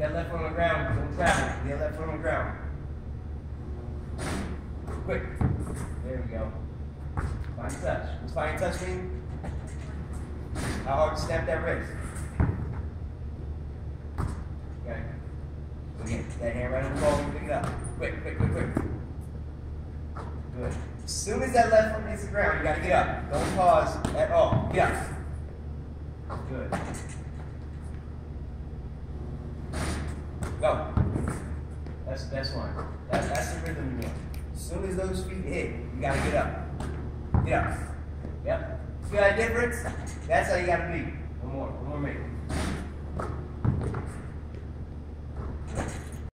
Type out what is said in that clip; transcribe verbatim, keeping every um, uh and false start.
that left foot on the ground. Don't travel. Get that left foot on the ground. Quick. There we go. Find touch. What's find touch mean? How hard to snap that wrist? Okay. Again, that hand right on the ball, pick it up. Quick, quick, quick, quick. Good. As soon as that left foot hits the ground, you gotta get up. Don't pause at all. Get up. Good. Go. That's the best one. That, that's the rhythm you want. As soon as those feet hit, you gotta get up. Get up. Yep. See that difference? That's how you gotta be. One more. One more minute.